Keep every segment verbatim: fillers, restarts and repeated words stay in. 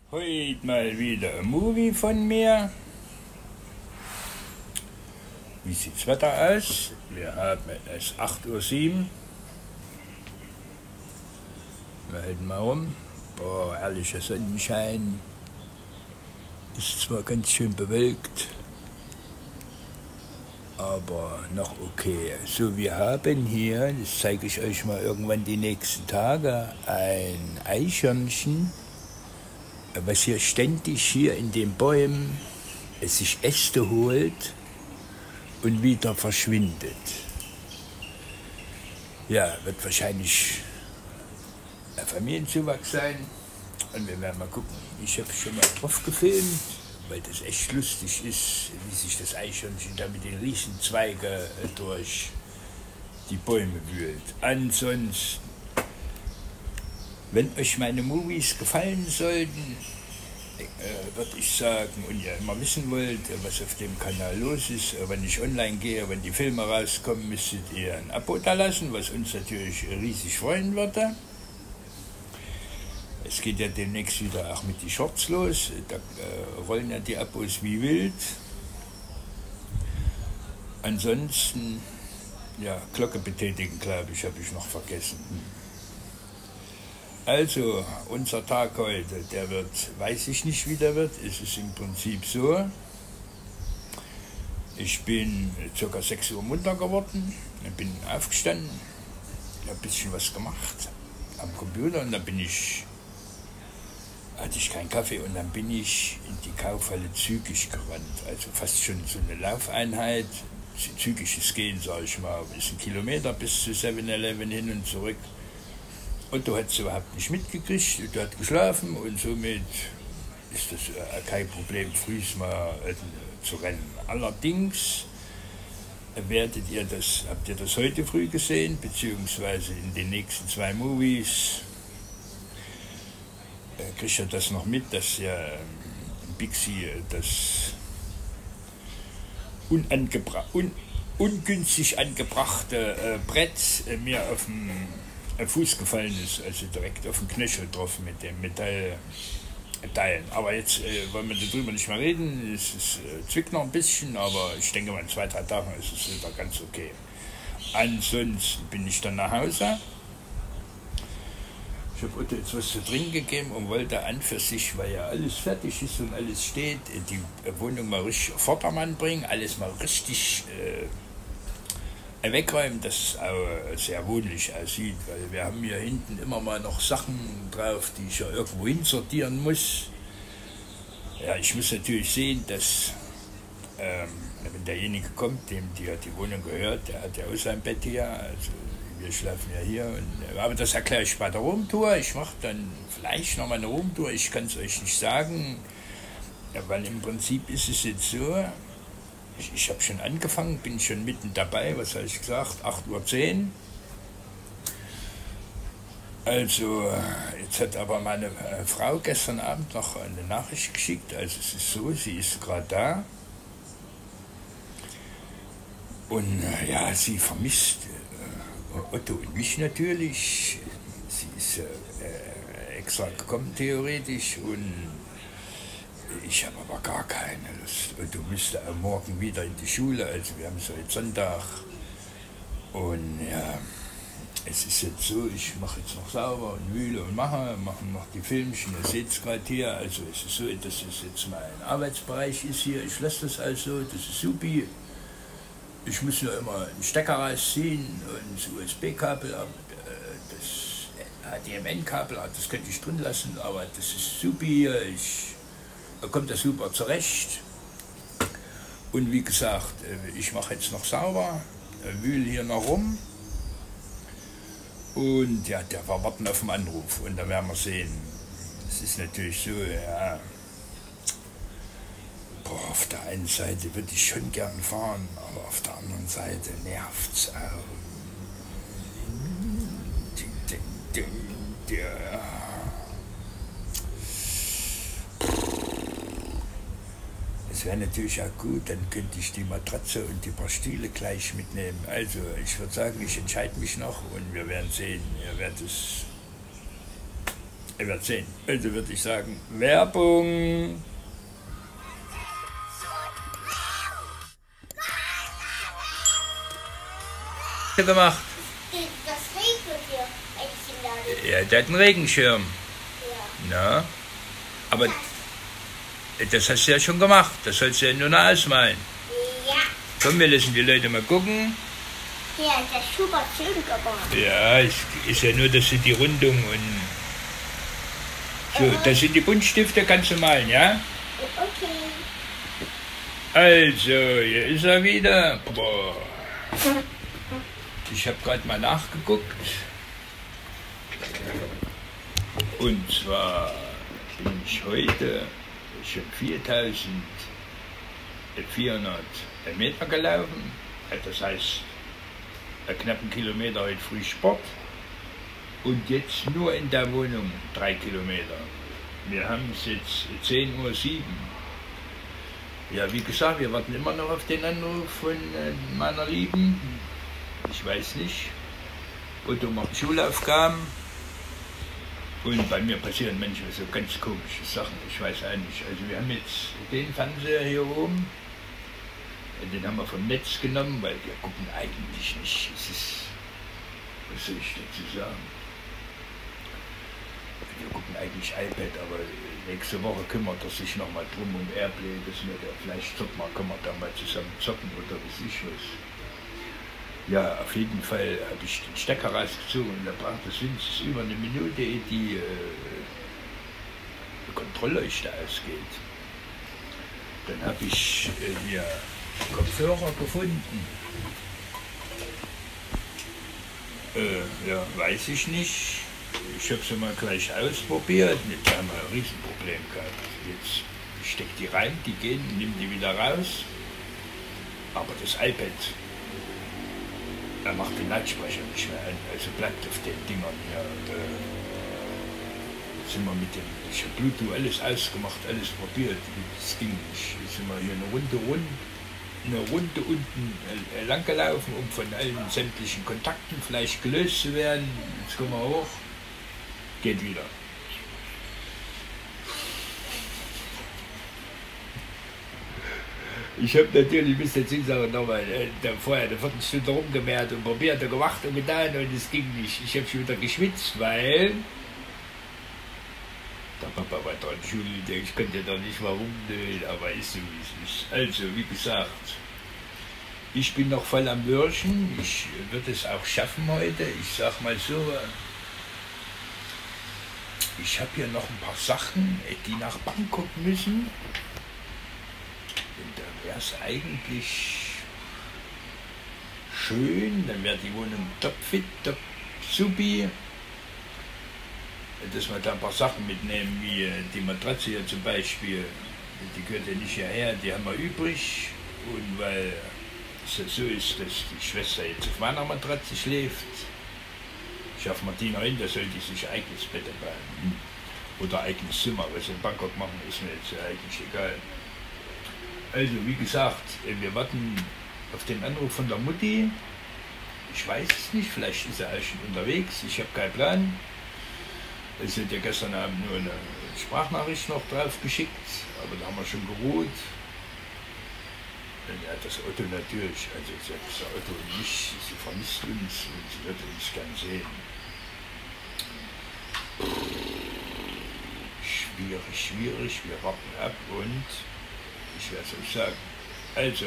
Heute mal wieder ein Movie von mir. Wie sieht's Wetter aus? Wir haben es acht Uhr sieben. Wir halten mal rum. Boah, herrlicher Sonnenschein. Ist zwar ganz schön bewölkt, aber noch okay. So, wir haben hier, das zeige ich euch mal irgendwann die nächsten Tage, ein Eichhörnchen, was hier ständig hier in den Bäumen es sich Äste holt und wieder verschwindet. Ja, wird wahrscheinlich ein Familienzuwachs sein. Und wir werden mal gucken. Ich habe schon mal drauf gefilmt, weil das echt lustig ist, wie sich das Eichhörnchen da mit den Riesenzweigen durch die Bäume wühlt. Ansonsten, wenn euch meine Movies gefallen sollten, äh, würde ich sagen, und ihr immer wissen wollt, was auf dem Kanal los ist, wenn ich online gehe, wenn die Filme rauskommen, müsstet ihr ein Abo da lassen, was uns natürlich riesig freuen würde. Es geht ja demnächst wieder auch mit die Shorts los, da äh, rollen ja die Abos wie wild. Ansonsten, ja, Glocke betätigen, glaube ich, habe ich noch vergessen. Also, unser Tag heute, der wird, weiß ich nicht, wie der wird. Es ist im Prinzip so, ich bin ca. sechs Uhr munter geworden, bin aufgestanden, habe ein bisschen was gemacht am Computer und dann bin ich, hatte ich keinen Kaffee und dann bin ich in die Kaufhalle zügig gerannt, also fast schon so eine Laufeinheit, zügiges Gehen, sage ich mal, ist ein Kilometer bis zu seven eleven hin und zurück. Otto hat es überhaupt nicht mitgekriegt, Otto hat geschlafen und somit ist das kein Problem, früh mal zu rennen. Allerdings werdet ihr das, habt ihr das heute früh gesehen, beziehungsweise in den nächsten zwei Movies, äh, kriegt ihr das noch mit, dass ja Bixi das unangebra un ungünstig angebrachte äh, Brett äh, mir auf dem Fuß gefallen ist, also direkt auf den Knöchel drauf mit dem Metallteilen. Aber jetzt äh, wollen wir darüber nicht mehr reden, es ist, äh, zwickt noch ein bisschen, aber ich denke mal in zwei, drei Tagen ist es wieder ganz okay. Ansonsten bin ich dann nach Hause. Ich habe Otto jetzt was zu trinken gegeben und wollte an für sich, weil ja alles fertig ist und alles steht, die Wohnung mal richtig auf Vordermann bringen, alles mal richtig äh, wegräumen, dass es auch sehr wohnlich aussieht, weil wir haben hier hinten immer mal noch Sachen drauf, die ich ja irgendwo hin sortieren muss. Ja, ich muss natürlich sehen, dass ähm, wenn derjenige kommt, dem die, die Wohnung gehört, der hat ja auch sein Bett hier, also wir schlafen ja hier. Und, aber das erkläre ich bei der Roomtour. Ich mache dann vielleicht noch mal eine Roomtour, ich kann es euch nicht sagen, ja, weil im Prinzip ist es jetzt so, Ich, ich habe schon angefangen, bin schon mitten dabei, was habe ich gesagt, acht Uhr zehn. Also, jetzt hat aber meine äh, Frau gestern Abend noch eine Nachricht geschickt, also es ist so, sie ist gerade da. Und äh, ja, sie vermisst äh, Otto und mich natürlich. Sie ist äh, extra gekommen theoretisch und ich habe aber gar keine Lust. Und du müsstest am Morgen wieder in die Schule, also wir haben so jetzt Sonntag. Und ja, es ist jetzt so, ich mache jetzt noch sauber und wühle und mache, machen noch die Filmchen, ihr seht es gerade hier. Also es ist so, dass es jetzt mein Arbeitsbereich ist hier, ich lasse das also, das ist supi. Ich muss ja immer einen Stecker rausziehen und das U S B-Kabel, das H D M I-Kabel, das könnte ich drin lassen, aber das ist supi, ich da kommt das super zurecht. Und wie gesagt, ich mache jetzt noch sauber, wühle hier noch rum. Und ja, der war warten auf den Anruf und da werden wir sehen. Es ist natürlich so, ja. Boah, auf der einen Seite würde ich schon gern fahren, aber auf der anderen Seite nervt es auch. Ja. Es wäre natürlich auch gut, dann könnte ich die Matratze und die paar Stühle gleich mitnehmen. Also ich würde sagen, ich entscheide mich noch und wir werden sehen, ihr werdet es ihr werdet sehen. Also würde ich sagen, Werbung. Gemacht. Das regnet hier, wenn ich im Laden. Ja, der hat einen Regenschirm. Ja. Na, aber das hast du ja schon gemacht. Das sollst du ja nur noch ausmalen. Ja. Komm, wir lassen die Leute mal gucken. Hier ist das super schön geworden. Ja, es ist ja nur, dass sie die Rundung und so, das sind die Buntstifte, kannst du malen, ja? Okay. Also, hier ist er wieder. Boah. Ich habe gerade mal nachgeguckt. Und zwar bin ich heute schon viertausendvierhundert Meter gelaufen. Das heißt, einen knappen Kilometer heute früh Sport. Und jetzt nur in der Wohnung drei Kilometer. Wir haben es jetzt zehn Uhr sieben. Ja, wie gesagt, wir warten immer noch auf den Anruf von äh, meiner Lieben. Ich weiß nicht. Otto macht Schulaufgaben. Und bei mir passieren manchmal so ganz komische Sachen. Ich weiß auch nicht. Also wir haben jetzt den Fernseher hier oben. Den haben wir vom Netz genommen, weil wir gucken eigentlich nicht. Es ist, was soll ich dazu sagen? Wir gucken eigentlich iPad, aber nächste Woche kümmert er sich nochmal drum um Airplay, dass wir da vielleicht zocken mal, können wir da mal zusammen zocken oder was ich was. Ja, auf jeden Fall habe ich den Stecker rausgezogen und da braucht es wenigstens über eine Minute, ehe die äh, Kontrollleuchte ausgeht. Dann habe ich äh, mir Kopfhörer gefunden. Äh, ja, weiß ich nicht. Ich habe sie mal gleich ausprobiert. Da haben wir ein Riesenproblem gehabt. Jetzt steckt die rein, die gehen, nimm die wieder raus. Aber das iPad, er macht den Lautsprecher nicht mehr an. Also bleibt auf den Dingern hier. Da sind wir mit dem, ich habe Bluetooth alles ausgemacht, alles probiert. Das ging nicht. Jetzt sind wir hier eine Runde rund. eine Runde unten äh, lang gelaufen, um von allen sämtlichen Kontakten vielleicht gelöst zu werden. Jetzt kommen wir hoch, geht wieder. Ich habe natürlich bis dazu sagen, nochmal äh, da vorher eine Viertelstunde rumgemäht und probiert und gemacht und getan und es ging nicht. Ich habe schon wieder geschwitzt, weil der Papa war dran schuld, ich konnte da nicht mal rumnölen, aber ist so wie es ist. Also, wie gesagt, ich bin noch voll am Würschen, ich würde es auch schaffen heute. Ich sag mal so, ich habe hier noch ein paar Sachen, die nach Bangkok müssen. Und da wäre es eigentlich schön, dann wäre die Wohnung topfit, top supi. Dass wir da ein paar Sachen mitnehmen, wie die Matratze hier zum Beispiel, die gehört ja nicht hierher, die haben wir übrig. Und weil es ja so ist, dass die Schwester jetzt auf meiner Matratze schläft, schafft Martina hin, da soll die sich ein eigenes Bett bauen. Oder ein eigenes Zimmer, was sie in Bangkok machen, ist mir jetzt eigentlich egal. Also wie gesagt, wir warten auf den Anruf von der Mutti. Ich weiß es nicht, vielleicht ist er auch schon unterwegs, ich habe keinen Plan. Es sind ja gestern Abend nur eine Sprachnachricht noch drauf geschickt, aber da haben wir schon geruht. Ja, das Otto natürlich, also selbst der Otto und mich, sie vermisst uns und sie wird uns gern sehen. Schwierig, schwierig, wir warten ab und ich werde es euch sagen. Also,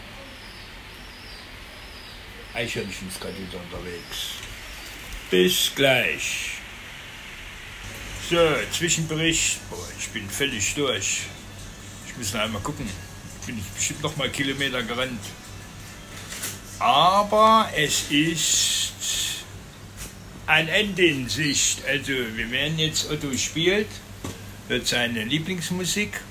Eichhörnchen ist gerade wieder unterwegs. Bis gleich. So, Zwischenbericht. Boah, ich bin völlig durch. Ich muss noch einmal gucken. Ich bin bestimmt noch mal Kilometer gerannt. Aber es ist ein Ende in Sicht. Also, wir werden jetzt, Otto spielt, hört seine Lieblingsmusik.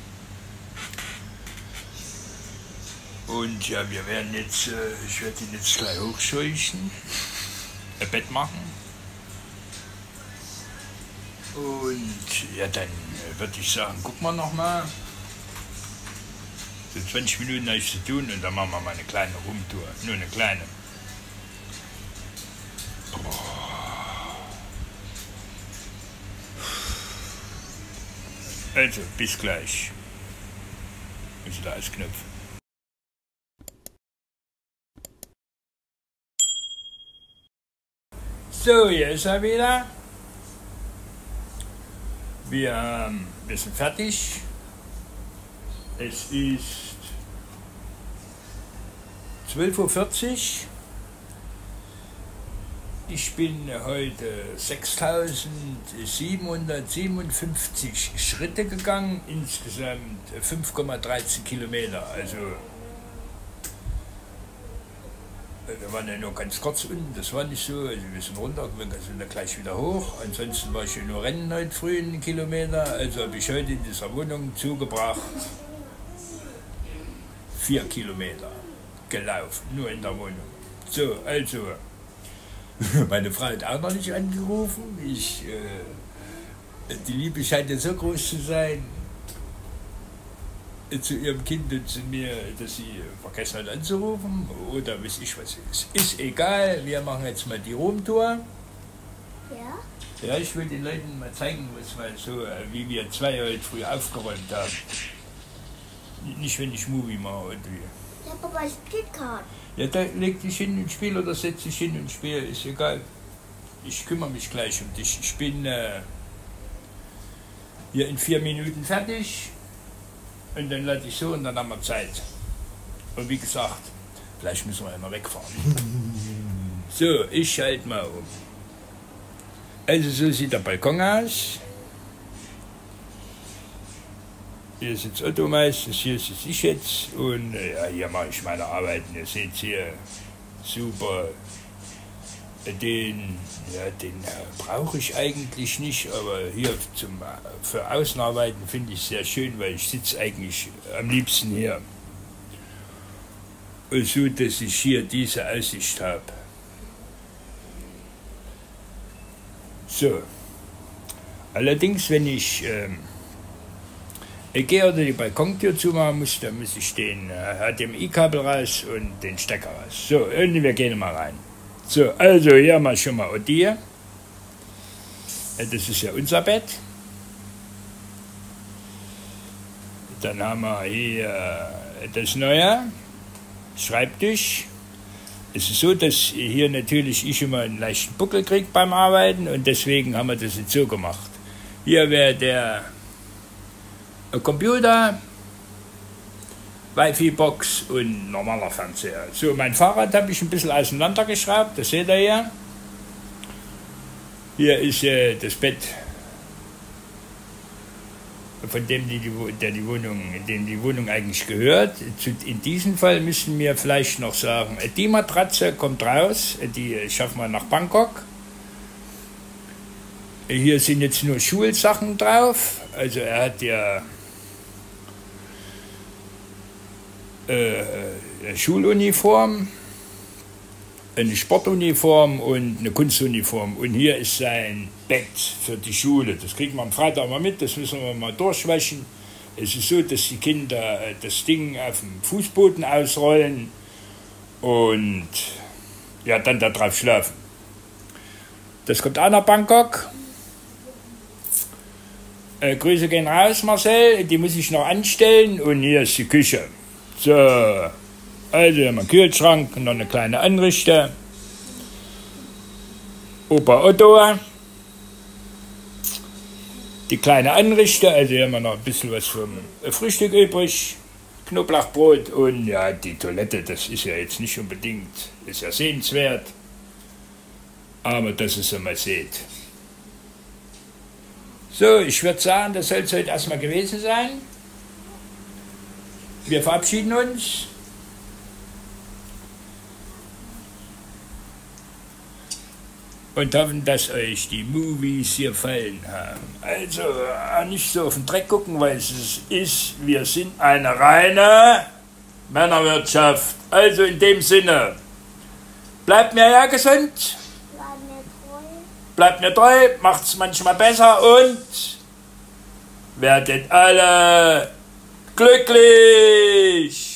Und ja, wir werden jetzt, ich werde ihn jetzt gleich hochscheuchen, ein Bett machen. Und ja, dann würde ich sagen, gucken wir noch mal. So zwanzig Minuten habe ich zu tun und dann machen wir mal eine kleine Rumtour. Nur eine kleine. Boah. Also, bis gleich. Muss ich da als Knopf. So, hier ist er wieder. Wir, ähm, wir sind fertig. Es ist zwölf Uhr vierzig. Ich bin heute sechstausendsiebenhundertsiebenundfünfzig Schritte gegangen, insgesamt fünf Komma dreizehn Kilometer. Also, wir waren ja nur ganz kurz unten, das war nicht so. Also wir sind runter, wir sind dann gleich wieder hoch. Ansonsten war ich ja nur rennen heute früh einen Kilometer. Also habe ich heute in dieser Wohnung zugebracht vier Kilometer gelaufen, nur in der Wohnung. So, also. Meine Frau hat auch noch nicht angerufen. Ich, äh, die Liebe scheint ja so groß zu sein äh, zu ihrem Kind und zu mir, dass sie vergessen hat anzurufen. Oder weiß ich was ist. Ist egal, wir machen jetzt mal die Rom-Tour. Ja? Ja, ich will den Leuten mal zeigen, was mal so, äh, wie wir zwei heute früh aufgeräumt haben. Nicht, wenn ich Movie mache. Oder wie. Ja, Papa, es geht gerade. Ja, da leg dich hin und spiel oder setz dich hin und spiel, ist egal. Ich kümmere mich gleich um dich. Ich bin äh, hier in vier Minuten fertig und dann lade ich so und dann haben wir Zeit. Und wie gesagt, vielleicht müssen wir einmal wegfahren. So, ich schalte mal um. Also so sieht der Balkon aus. Hier sitzt Otto meistens, hier sitze ich jetzt und äh, ja, hier mache ich meine Arbeiten. Ihr seht hier, super. Den, ja, den äh, brauche ich eigentlich nicht, aber hier zum, für Außenarbeiten finde ich es sehr schön, weil ich sitze eigentlich am liebsten hier. Und so, dass ich hier diese Aussicht habe. So. Allerdings, wenn ich ähm, Ich gehe oder die Balkontür zumachen muss, dann muss ich den äh, H D M I-Kabel raus und den Stecker raus. So, und wir gehen mal rein. So, also hier haben wir schon mal Odia. Das ist ja unser Bett. Dann haben wir hier das neue Schreibtisch. Es ist so, dass hier natürlich ich immer einen leichten Buckel kriege beim Arbeiten und deswegen haben wir das jetzt so gemacht. Hier wäre der Computer, Wi-Fi-Box und normaler Fernseher. So, mein Fahrrad habe ich ein bisschen auseinandergeschraubt, das seht ihr hier. Hier ist äh, das Bett, von dem die, die, der die Wohnung, dem die Wohnung eigentlich gehört. In diesem Fall müssen wir vielleicht noch sagen, die Matratze kommt raus, die schaffen wir nach Bangkok. Hier sind jetzt nur Schulsachen drauf, also er hat ja eine Schuluniform, eine Sportuniform und eine Kunstuniform. Und hier ist sein Bett für die Schule. Das kriegen wir am Freitag mal mit, das müssen wir mal durchwaschen. Es ist so, dass die Kinder das Ding auf dem Fußboden ausrollen und ja, dann da drauf schlafen. Das kommt auch nach Bangkok. Äh, Grüße gehen raus, Marcel, die muss ich noch anstellen und hier ist die Küche. So, also hier haben wir einen Kühlschrank und noch eine kleine Anrichte. Opa Otto. Die kleine Anrichte, also hier haben wir noch ein bisschen was vom Frühstück übrig. Knoblauchbrot und ja, die Toilette, das ist ja jetzt nicht unbedingt, ist ja sehenswert. Aber dass ihr es mal seht. So, ich würde sagen, das soll es heute erstmal gewesen sein. Wir verabschieden uns. Und hoffen, dass euch die Movies hier gefallen haben. Also, nicht so auf den Dreck gucken, weil es ist, wir sind eine reine Männerwirtschaft. Also in dem Sinne, bleibt mir ja gesund. Bleib mir treu. Bleibt mir treu, macht's manchmal besser und werdet alle glücklich!